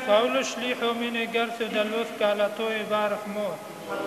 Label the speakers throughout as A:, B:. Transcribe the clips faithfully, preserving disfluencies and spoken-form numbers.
A: قول شليحو من قرث دلوثك على طوي بارخ موت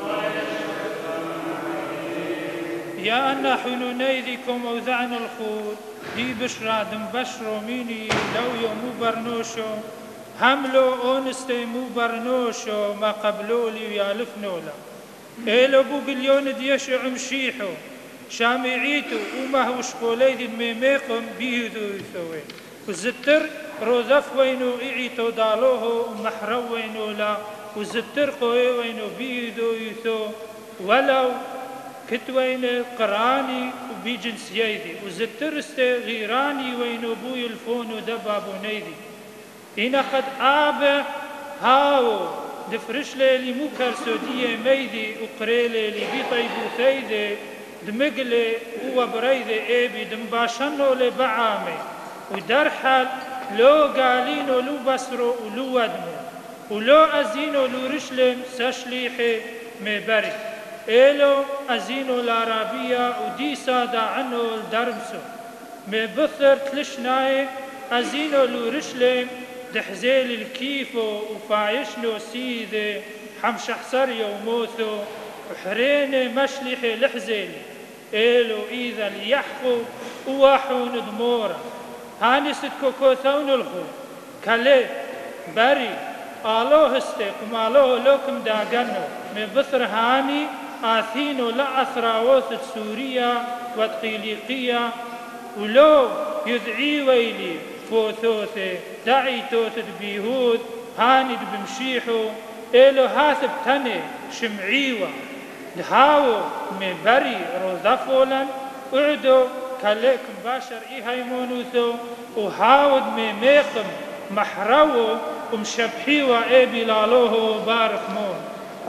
A: يا أن حنونيذكم وذعن الخور دي بشرى دم بشرو ميني لو يومو برنوشو حملو اونستي مو برنوشو ما قبلو لي ويالفنولا إلو بوغليون ديش عمشيحو شامعيتو وما هو شقوليد ميميقم بيهدو يثوي وزتر روزف وينو إعيتو دالوه ومحرو وينو لا وزتر قوي وينو بيهدو يثو ولو كتوين قراني وبيجنسيدي وزتر غيراني وينو بوي الفون ودبابو نيدي إنا قد آبه هاو دفرش لي مكر سودية ميدي وقريلي لي بيطيبو ثيدي دمقلي وبريدي ايبي دمباشنو لبعامي ودرحل لو قالينو لو بسرو ولو ودمو ولو أزينو لو رشلم سشليحي مبري إلو أزينو العربية ودي سادا عنو الدرمسو مبثر تلشناي أزينو لو رشلم دحزيل الكيفو وفايشنو سيدي حمش حصر يوموثو وحريني مشلحي لحزيلي إلو إذا ليحفو وواحون دمورا هاني ستكو كوثون الخو كالي بري آلوه استيق ومالوه لوكم داقنو من بثر هاني آثينو لا أثراوث سوريا وتقيليقيا ولو يدعي ويلي فوثوثي دعي توث بيهود هاند بمشيحو إلو هاثب تني شمعيوة دهاو من بري روزافولا اعدو كاليكم باشر إيهايمونوثو وهاود من ميقم محرو ومشبحيوة إيبي لالوه بارك مون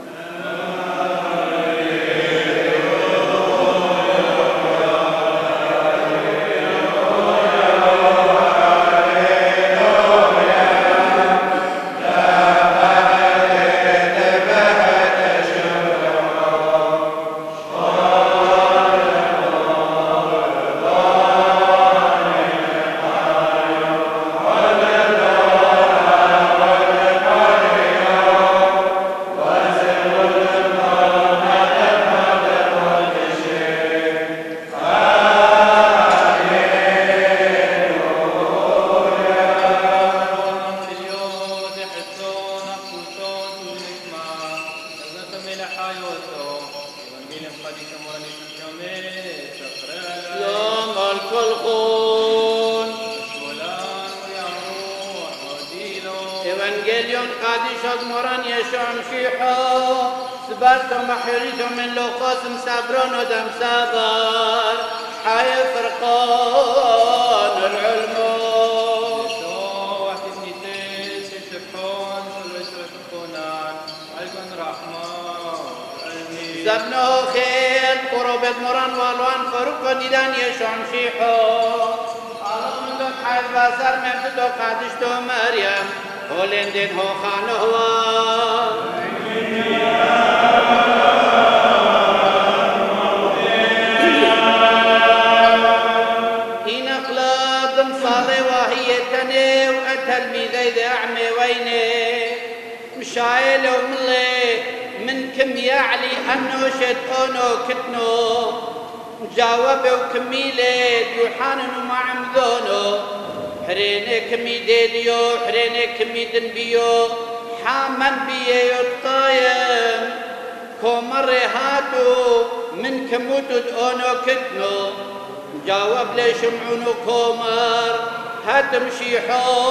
B: تمشي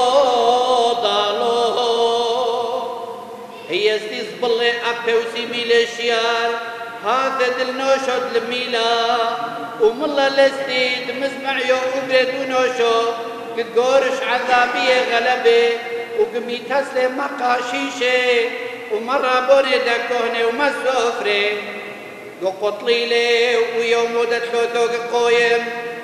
B: حوضالو هي سيز بالله أبوسي ميلشيار هذا دلنوشو دلميلا وملا لستيد مزمع يو أبرد ونوشو قد قورش عذابي غلبي وقمي تسلم مقاشيشي ومرة بوريدا كهني ومسوفري قطلي لي ويوم ودتلو ثوق قويم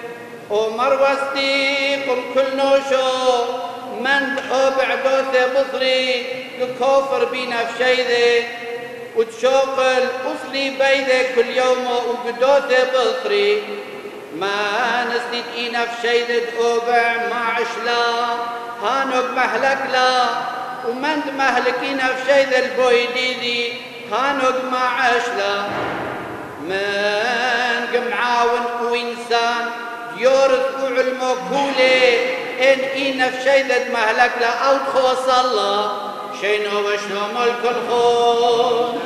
B: ومروستي قم كل نوشو من أبع دوثة بصري كوفر بينا في شيذي وتشوقل أصلي بيذي كل يوم وقدوثة بصري ما نسيت إينا في شيذي أبع ما عشلا هانو بمهلك لا ومن مهلكين في شيء البويديدي كانوا مع عشلا من قمعاون وإنسان يورث وعلمه كولي إن إينا في شيء مهلك لا أو تخوص الله شينو وشنو ملك الخون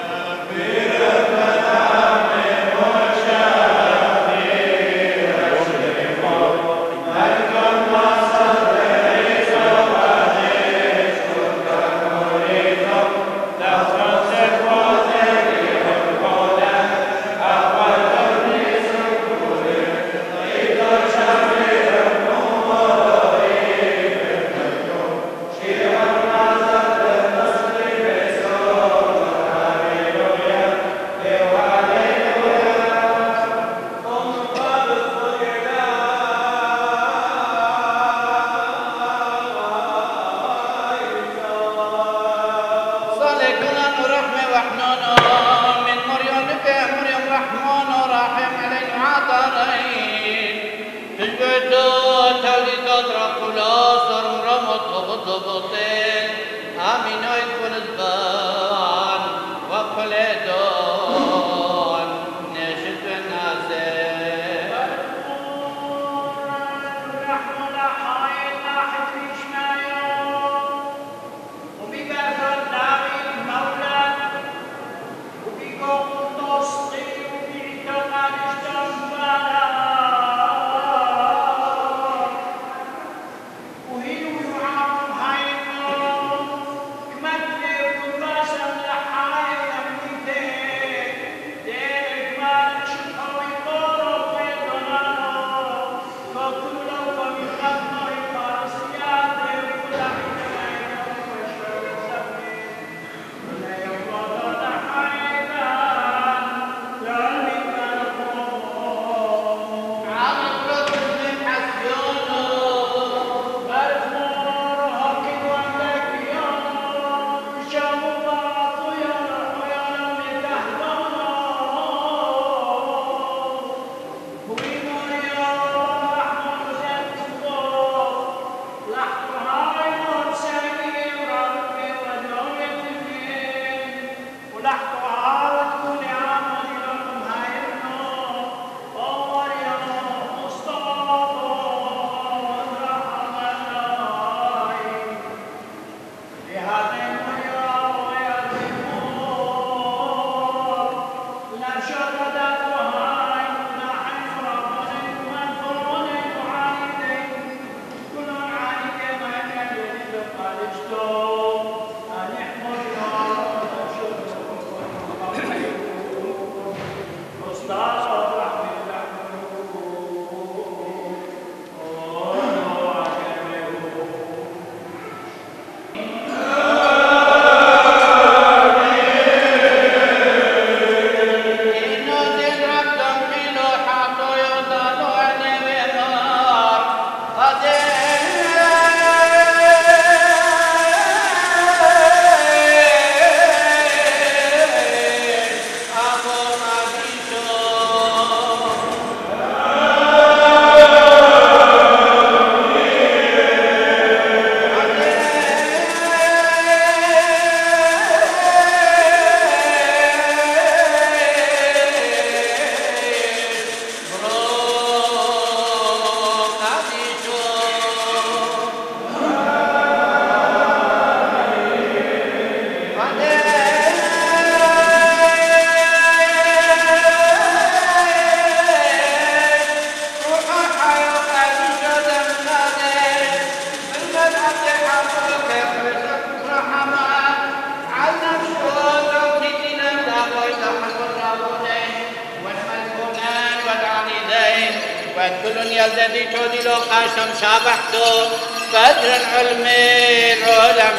B: كل يلدي تودي لو قاشم شابحتو بدر العلمين علم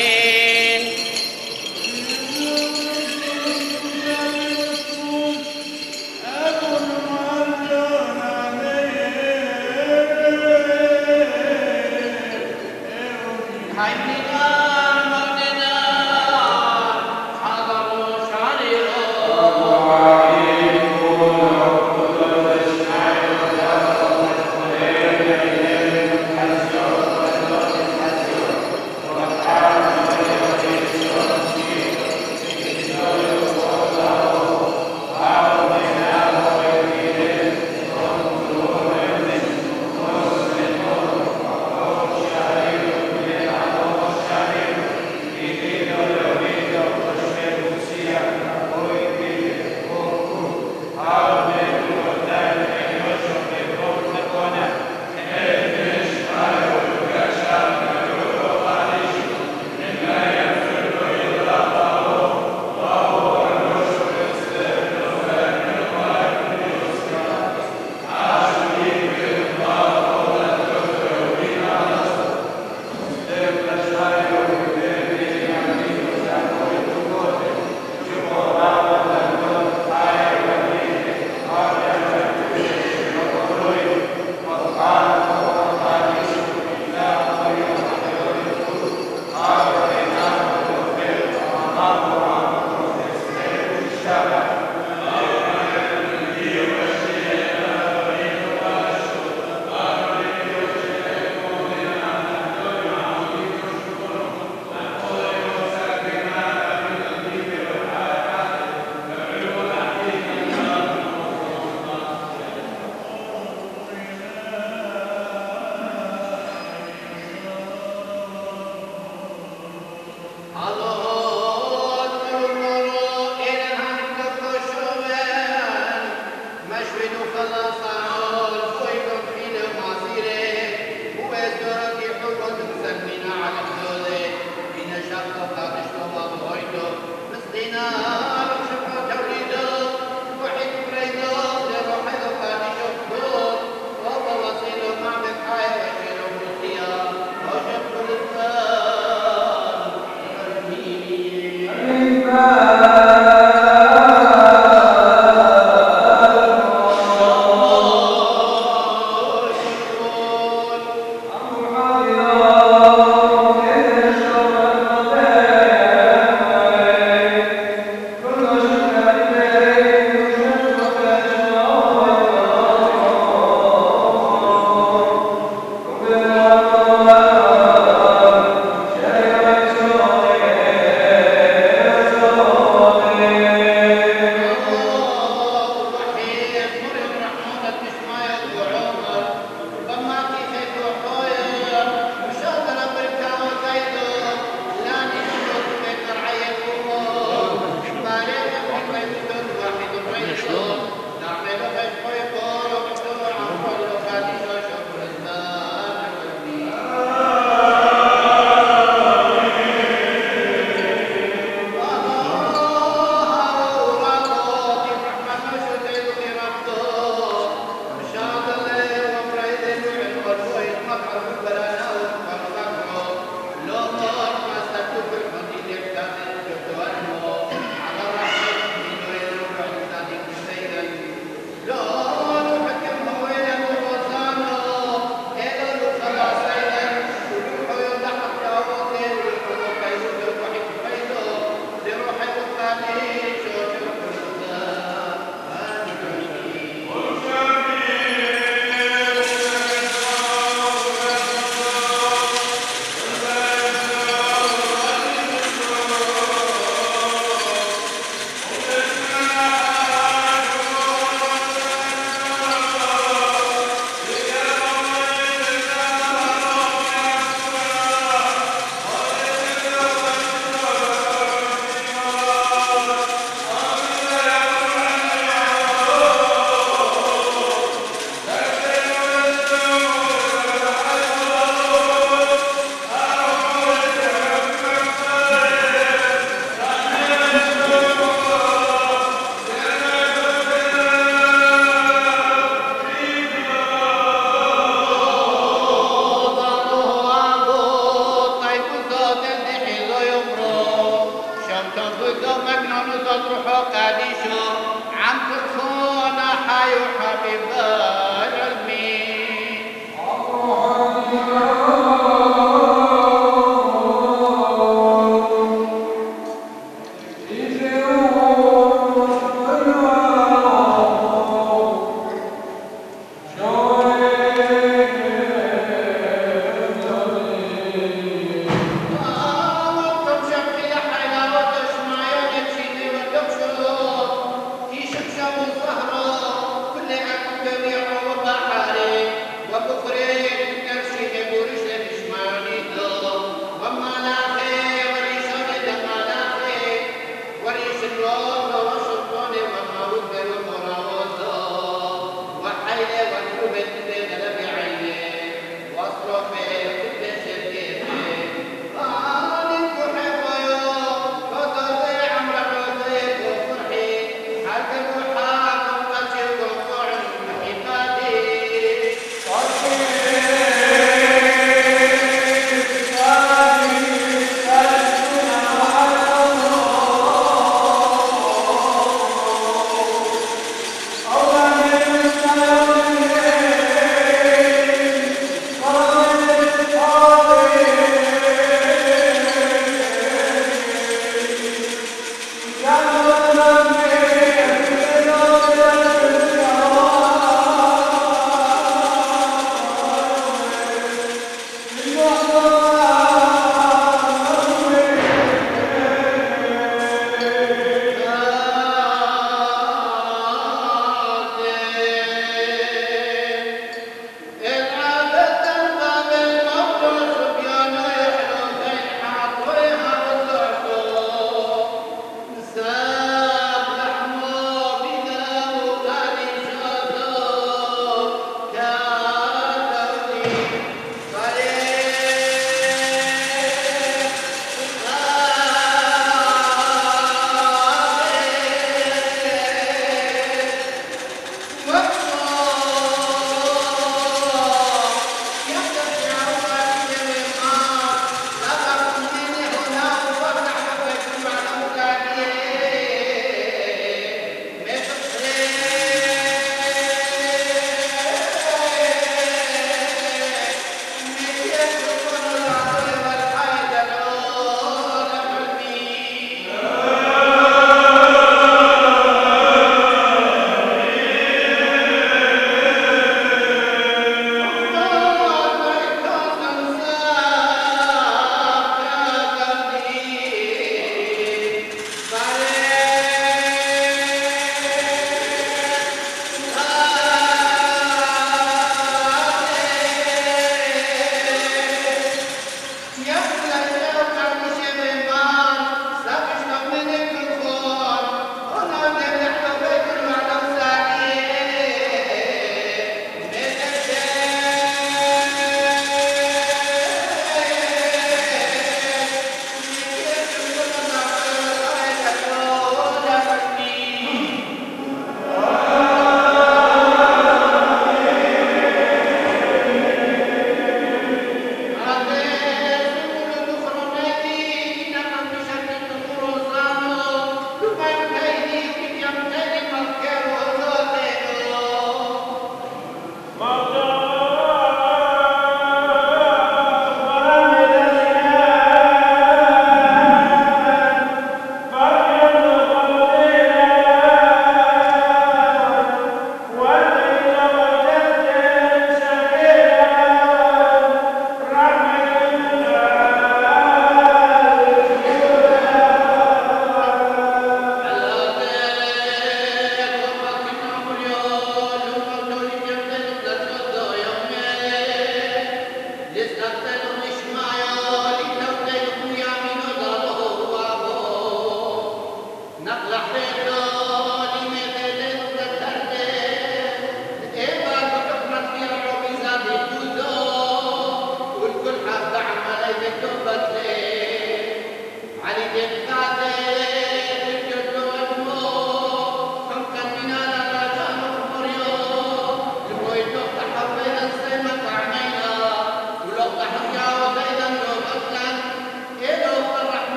B: علمين
C: Amen.
B: وكفرين نفسي بورش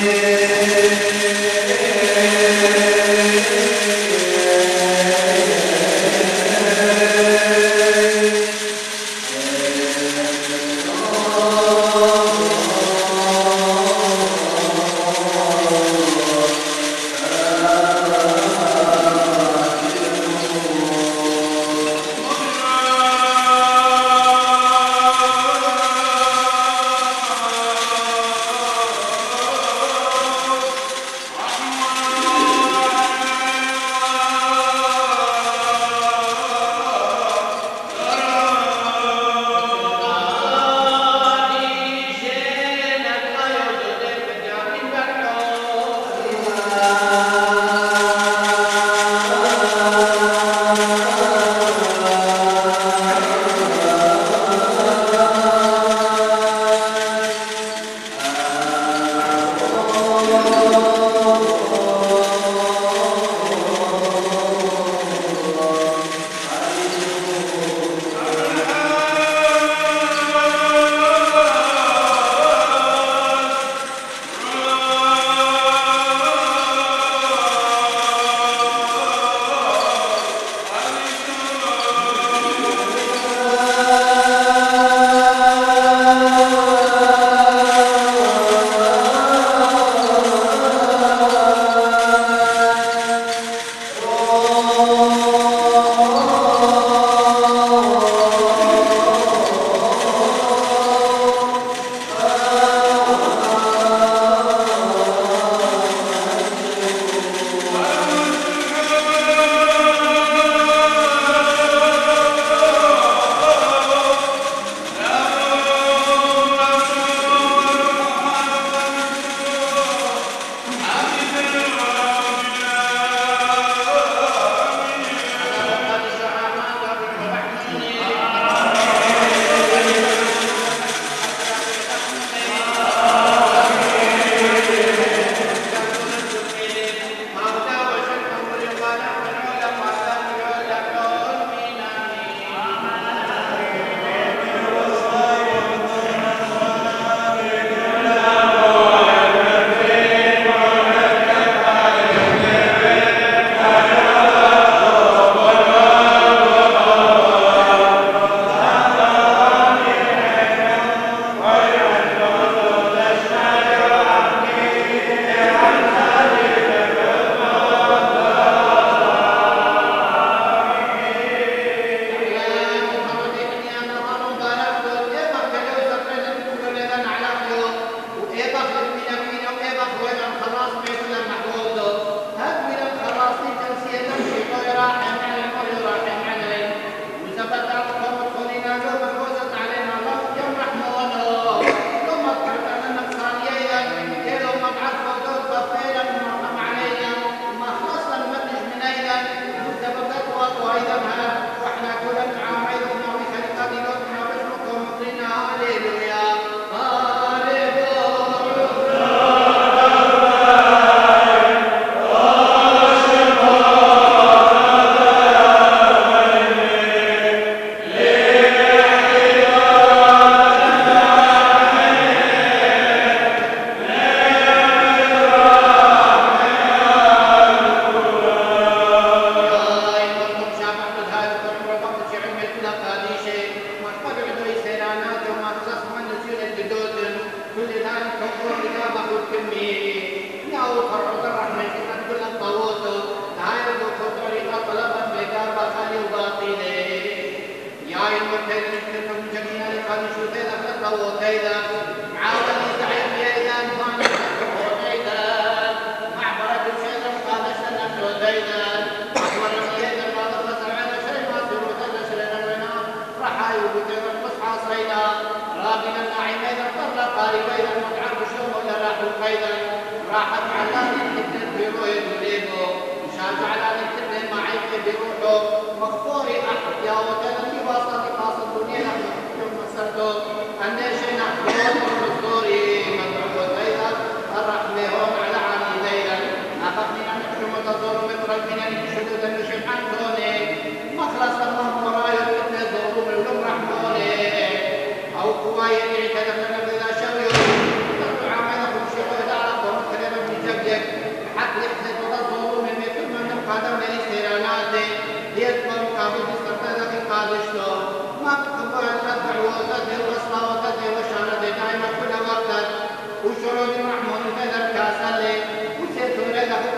B: Why you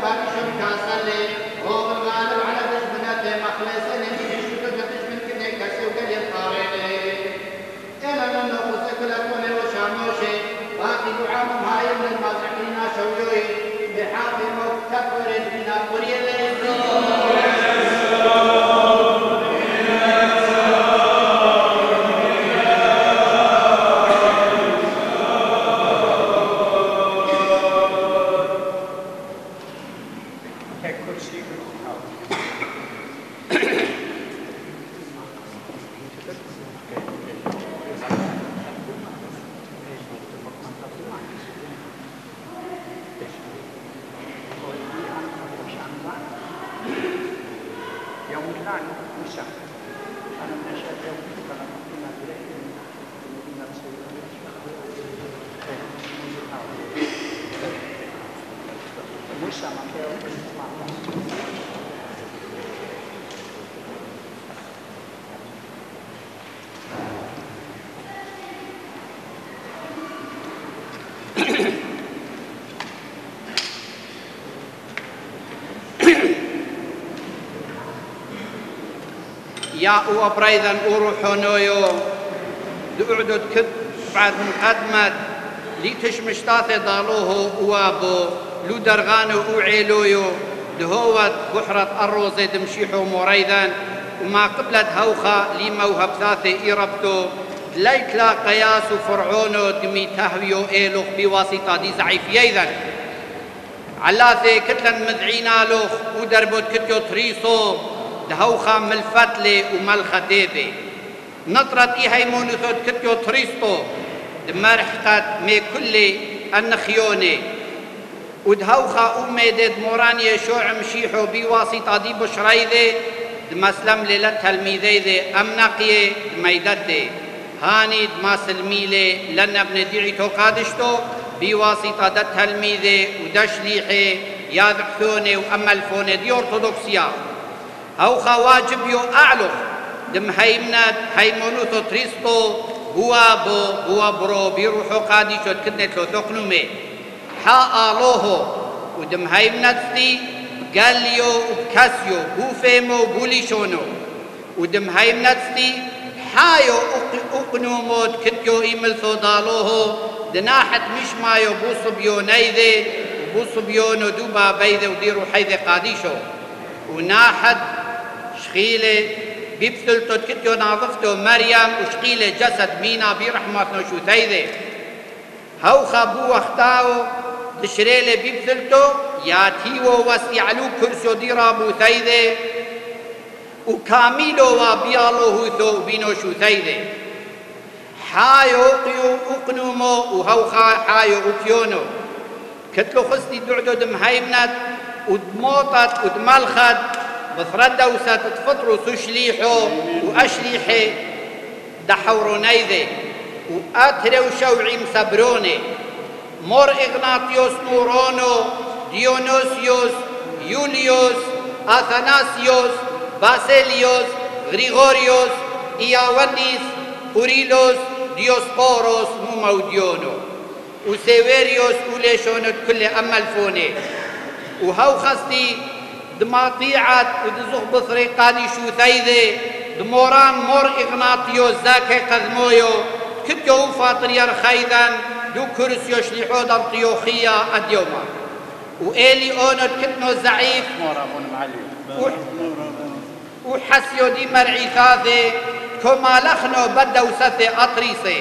C: قادشون كاسلي هو الغالب على دشمنته مخلصين يجيش وتقدش من كده كسي وقال يطاريني إلا من نفس كل كوني وشاموشي باقي دعامهم هاي من المازحين شويوي بحاقي مكتبر من أقرية
B: يا وبريدا وروحونويو دعدد كد بعد مقدمة ليتش مشتاث ضالوه وابو لو درغانو وعيلويو دهوت بحرة الروز دمشيحو مريدا وما قبلت هوخا لي موهب ثاثي إيربتو ليتلا قياس فرعونو دمي تهويو إيلوخ بواسطة دي زعيفييذا علاثي كتلا مذعينا لوخ ودربوت كتيو تريصو دهوخا ملفتلي وملختيذي نطرت إيهاي مونوثوت كتيو تريستو دمرحقت مي كلي النخيوني ودهوخا أميدد مورانيا شوع مشيحو بواسطة دي بشريذي دمسلم ليلة تلميذيذي أمنقية دميددي هاني دماسلميلي لن ابن ديعيتو قادشتو بواسطة دا تلميذي ودشليحي ياذحثوني وأملفوني دي أرثوذكسيا هوخا واجب يو أعلخ دم هيمنات هيمونوثو تريستو هو بو هو برو بيروحو قادشو تكدنت لو ثقنومي حا آلوهو ودم هيمناتستي قاليو وبكاسيو هو فيمو بوليشونو ودم هيمناتستي حايو اقنوموت كتيو إيملثو دالوهو دناحت مش مايو بوصبيو نيذي بوصبيونو دوبا بيذي وديرو حيذي قاديشو وناحت شخيلة بيبثلتو كتيو ناظفتو مريم وشخيلة جسد مينا برحمة نوشو ثيذي هوخا بو اختاو تشريلة بيبثلتو ياتيو وسيعلو كرسو ديرا بو ثيذي وكاميلو وبيالو هوثو بينو شو ثيذي حايو قيو اقنومو وهوخا حايو اكيونو كتلو خستي دعدو دمهيمنت ودموطت ودملخت بثردة وستتفطروا سشليحو وأشليحي دحورونيذي وأتري وشوعي مسبروني مور إغناطيوس نورونو ديونوسيوس يوليوس أثناسيوس باسيليوس غريغوريوس إياونيس أوريلوس ديوسبوروس موموديونو وسيفيريوس وليشونت كل أملفوني وهو خستي دماطيعت ودزوخ بطريقاني شو ثيذي دموران مور إغناطيوس ذاكي قذمويو كتيو فاطريار خيدا دو كرسيو شليحو دمطيوخية اليوم وإيلي أونت كتنو زعيف وحسيو دي مرعي ثاثي كما لخنو بدو ستي أطريسي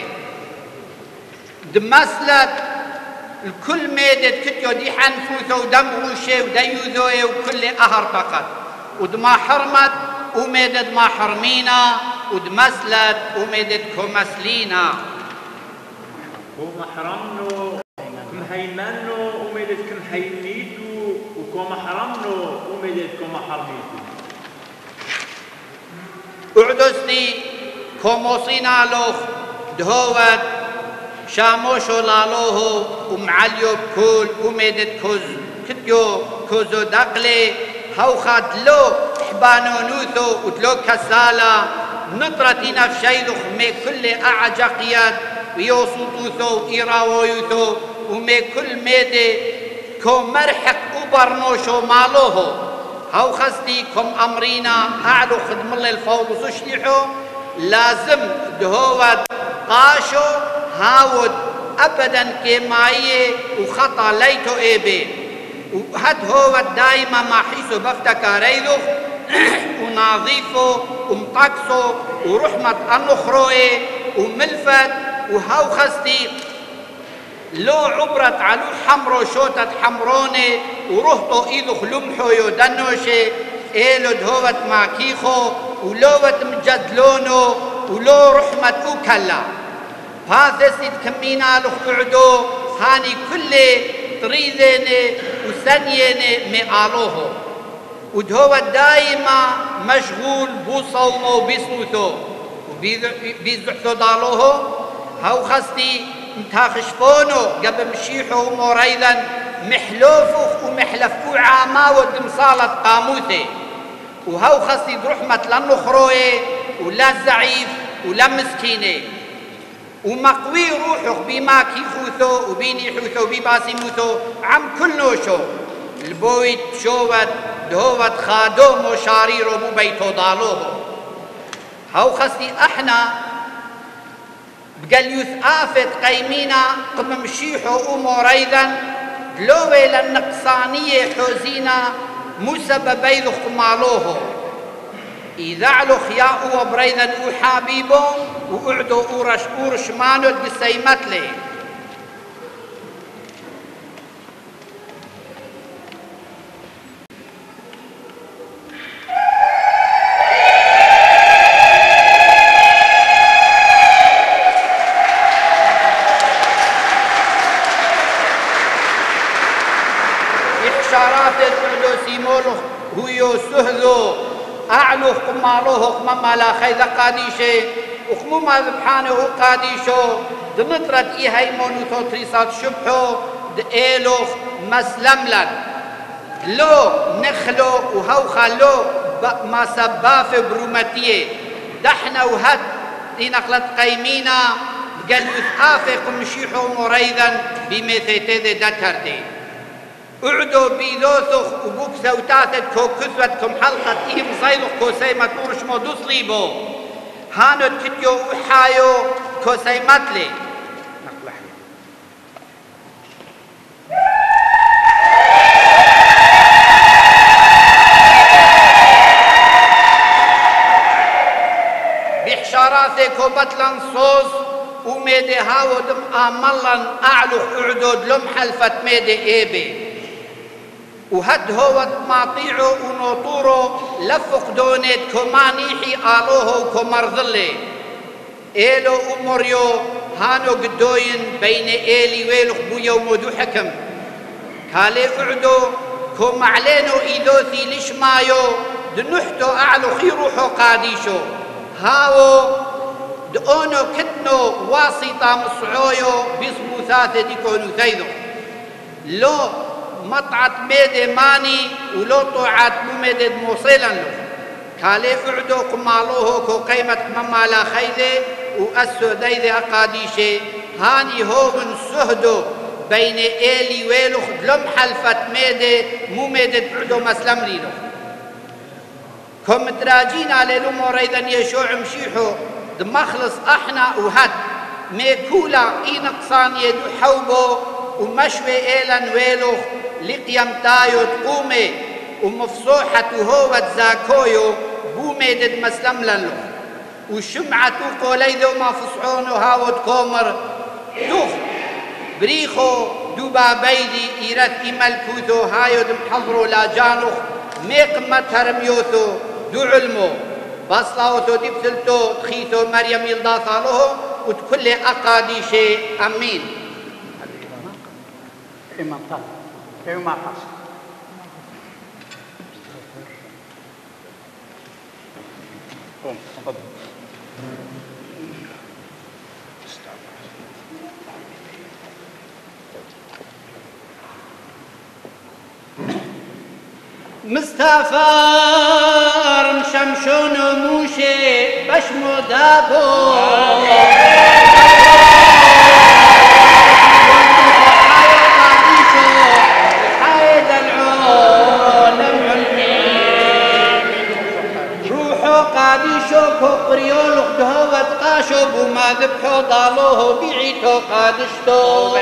B: دمسلت الكل ميدت كتيو دي حنفوثو ودمغوشي وديوذوي وكل أهر فقط ودما حرمت وميدت ما حرمينا ودمسلت وميدت كمسلينا
D: كما حرمنو كمهيمنو وميدت كمهيميتو وكما حرمنو وميدت كما حرميتو
B: اعدسني كوموسينا لوخ دهوت شاموشو لالوهو ومعليو بكل وميدت كوز كتيو كوزو دقلي هوخا دلو حبانو نوثو ودلو كسالا نطرتنا في شيدوخ مي كل أعجقيات ويوصوتوثو إيراويوثو ومي كل ميدي كو مرحق وبرنوشو مالوهو هاو خستي كم أمرينا أعلو خدم الله الفوض وسشلحو لازم دهوت قاشو هاود أبدا كماية وخطا ليتو إيبي وهد هوت دايما ما حيسو بفتكاريدو ونظيفه ومطقسه ورحمة النخروي وملفت وهاو خستي لو عبرت على حمرو شوتت حمروني ورهطو إيدو خلمحو يودنوشي إيلو دهوت ماكيخو ولوت مجدلونو ولو رحمة أكلا هذا كمينا لخعدو هاني كل طريديني وثانييني مئالوه ودهوت دايما مشغول بوصومو وبيسنوثو وبيزحثو دالوه هاو خستي متاخشفونو قبل مشيحو وموريدا محلوفو ومحلفو عاما ودمصالة قاموثي وهاو خستي رحمة لنخروي ولا زعيف ولا مسكيني ومقوي روحه بما كيخوثو وبيني حوثو وبيباسي موثو عم كل نوشو البويت شوت دهوت خادوم وشاريرو مو بيتو ضالوه هاو خستي احنا بقال يثآفت قيمينا قم مشيحو وموريدا دلوي للنقصانية حوزينا مسببي ذو قمالوه إذا علو خياء وبريدا وحابيبو وقعدو أورش أورش مانو تقسيمت لي إحشارات القعدو سيمولو هو سهذو أعلو قمالوه قمما لا خيذ قاديشي وقمما ذبحانه قاديشو دنطرت إيهيمون وثوتريسات شبحو دئيلوخ مسلملن لو نخلو وهو خلو ما سباف برومتيه دحنا وهد دي نقلت قيمينا قال يثآفق مشيحو مريدا بمثيتي دتردي اعدوا بيدوثخ وبوك زوتاتت كو كثوتكم حلقة إيم صيدخ كو سيمت ورش مودوس ليبو هانو تتيو وحايو كو سيمت لي بحشاراتي كو بطلن صوص وميدي هاو دم آملن أعلو اعدود لم حلفت ميدي إيبي وهد هو ماطيعو ونوطورو لفق دونيت كمانيحي آلوه وكمرضلي إيلو أمريو هانو قدوين بين إيلي ويلو بويا ومودو حكم كالي قعدو كم علينو إيدوثي ليش مايو دنحتو أعلو خيروحو قاديشو هاو دونو كتنو واسطة مصعويو باسمو ثاثة ديكونو ثيدو لو مطعت ميدي ماني ولو طوعت مميدي موصلا له كالي اعدو قمالوه كو قيمة مما لا خيدي وأسو ديدي أقاديشي هاني هوغن سهدو بين إيلي ويلوخ دلم حلفت ميدي مميدي تعدو مسلم ليلو كم تراجين على لومو ريدا يشوع مشيحو دمخلص احنا وهد ميكولا اي نقصان يدو حوبو ومشوي إيلان ويلوخ لقيمتايو تقومي ومفصوحة وهو تزاكويو بوميدد مسلم لنلو وشمعة قوليدو ما فصعونو هاو تكومر دوخ بريخو دوبا بيدي إيرت إمال كوثو هايو دم حضرو لا جانوخ ميقمة هرميوثو دو علمو بصلاوثو دبسلتو تخيثو مريم يلداثالوه وتكل أقاديشي أمين
E: إمام طالب إمام حسن قوم تفضل
B: مستفار مشمشون وموشي بشمو دابو شوبوا ما ذبحوا ضالوه بيعيتوا قادشتوا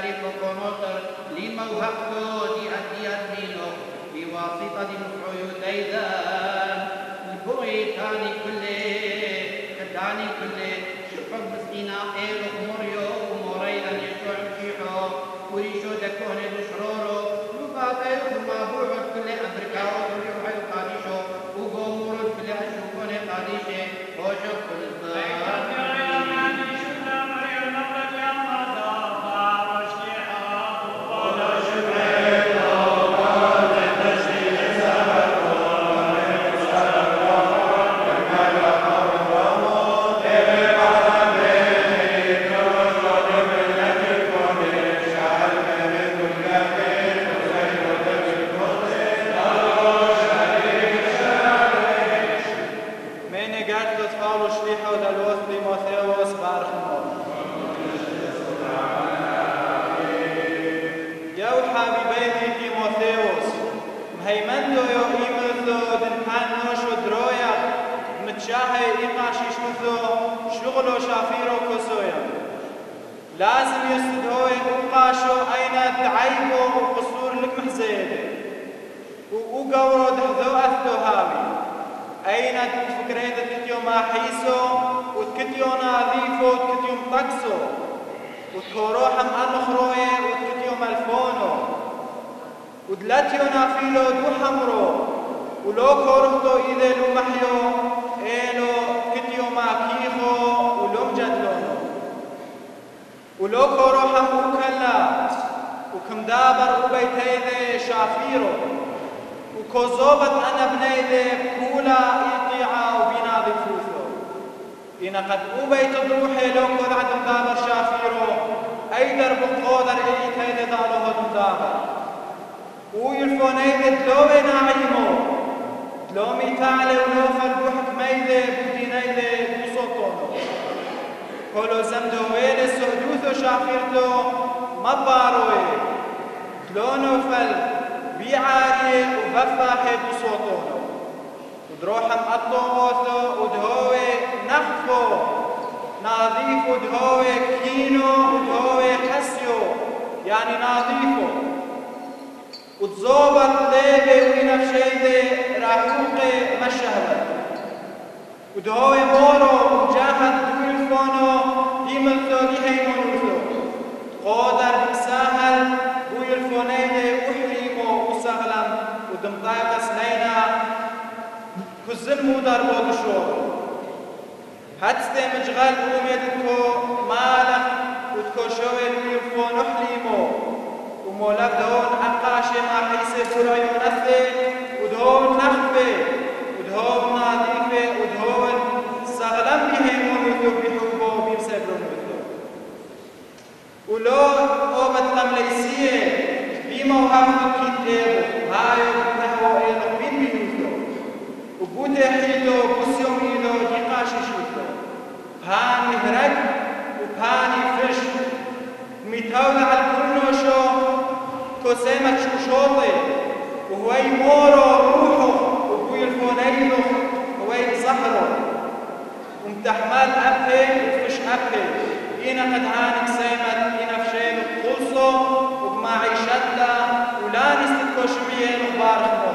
B: شريف وكونوتر لما وهبتو دي أديات مينو بواسطة دي مفعويو ديدان البوي تاني كله كداني كله شفر مسكينة إيلو مريو وموريدا يشوع مشيحو وريشو دكوني بشرورو وباطيو ثم بوعد كله أمريكا ويوحي قاديشو وقومورو كله أشوفوني قاديشي وشوف كل
F: شغلو شافيرو كسويا لازم يسدوي وقاشو أين تعيبو وقصور لك محزيدي وقورو دحذو أثدو هامي أين فكريدة تتيو ما حيسو وتكتيو ناظيفو وتكتيو مطقسو وتكوروحم أنخروي وتكتيو ملفونو ودلاتيو نافيلو دو حمرو ولو كورهتو إذا لو محيو إيلو كتيو ما كيخو ولو مجدلونو ولو كوروحم وكلات وكم دابر وبيتيذي شافيرو وكوزوبت أنا بنيذي كولا إيطيعا وبيناضي فوثو إنا قد أبيت بروحي لو كود عدم دابر شافيرو أي درب قودر إيطيذي دالو هدم دابر ويلفونيذي دلوي ناعيمو دلومي تعلي ولوفل بوحك ميذي بودينيذي بوصوتونو كولو زمدو ويلي سهدوثو شافيرتو مباروي دلونو فل بيعاري وبفاحي بصوتونو ودروحم أطوثو ودهوي نخفو ناظيف ودهوي كينو ودهوي حسيو يعني ناظيفو وتزوبت ليبي وينفشيدي راحوقي مشهد ودهوي مورو وجاهد دويلفونو ديملثو بيهيمونوثو قودر بساهل ويلفونيدي وحريمو وسغلم ودمطايقة سنينا كزمو دربو دشور هاتستي مجغل وميدكو مالك وتكوشوي ويلفون وحريمو ومولك دهون عقاشي ما حيسي برعي ونثي ودهون نخفي ودهون ناظيفي ودهون سغلم بيهيمونوثو بيحبو بيمسبرونوثو ولو أوبت قمليسية بموهبة كتابه هايو نحو إلو بين بيوثو وبوتي حيلو بوسيوم إلو ديقاشي شوثو باني هرق وباني فش ميتاولة على الكرنوشو كوسيمة شوشوطي وهوي مورو روحو وبوي الفونيلو هوي زهرو ومتحمل أبهي وفش أبهي إنا قد عانك سيمت إنا فشيل قلصو وبمعيشتنا ولا نستكو شبيه نخبار خمو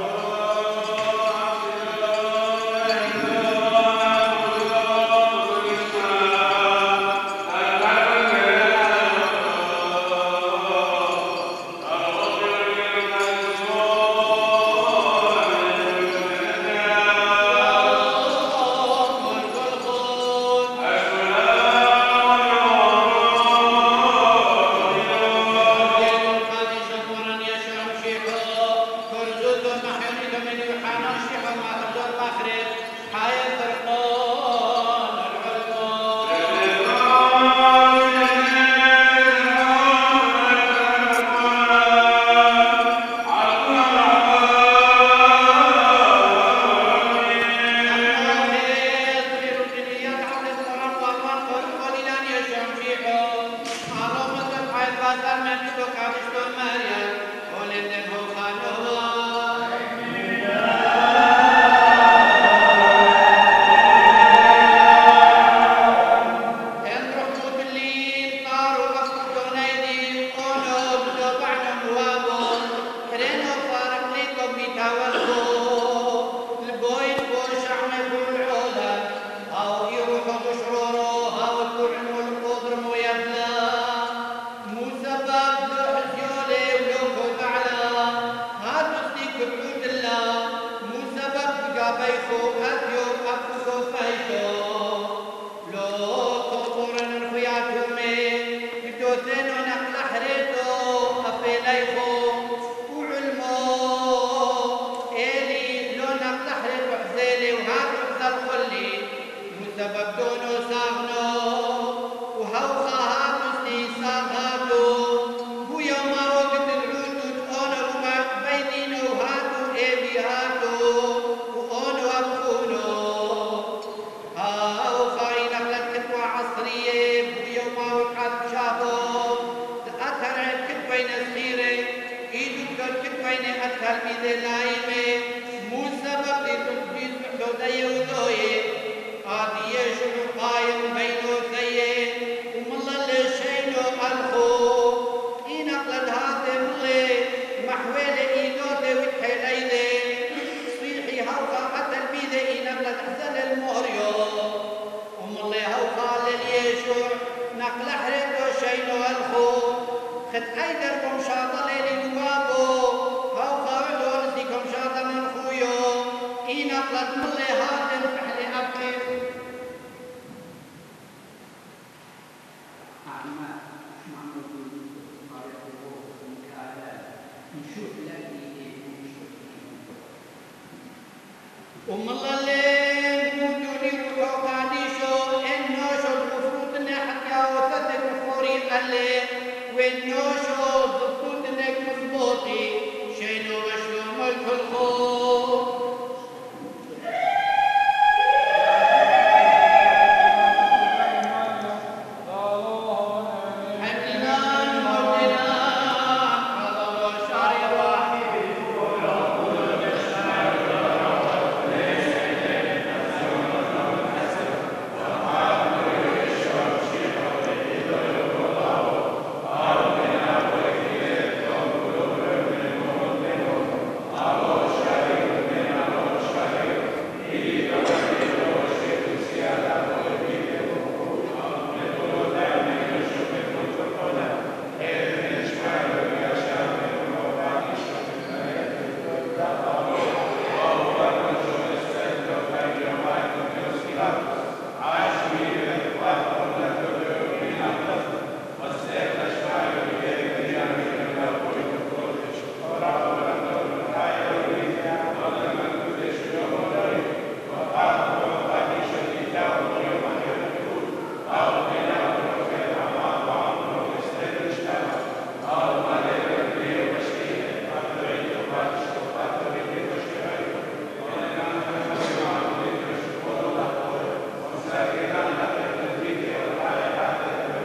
C: Thank you.
B: دونو ساغنو وهو خاهاتو استيساغاتو بويا ما وقت العود وتقونو وما بينينو هاتو ايبي هاتو وقونو ابخونو هاو خاي نقلت كتوى عصرية بويا ما وقعت شابو تأثر عن كتوى نسخيري ايدو كت كتوى أثر بيدي لايمي مو سبب لتنفيذ حدودي وذوي قاضية شنو قايم بينو ثيه ومالله اللي شينو الخو إي نقلت هاتي ملي محويلة إيدوتي وتحيليدي صيحي هوقا حتى البيدي إي نقلت حسن المهريو ومالله هوقا لليشوع نقل حريتو شينو الخو خد أيدركم شاطة ليلي دوابو هوقا وعدو نسيكم شاطة من خويو إي نقلت ملي هاتي الفحلي أبقي أم الله اللي بودوني وروحو قاديشو إنوشو المفروض إني حكا وثدك فوري قلي وإنوشو ضبطوت إنك مضبوطي شينو مشلو ملك الخوف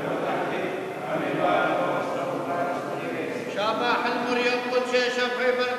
B: شابح المر يقود شيشة في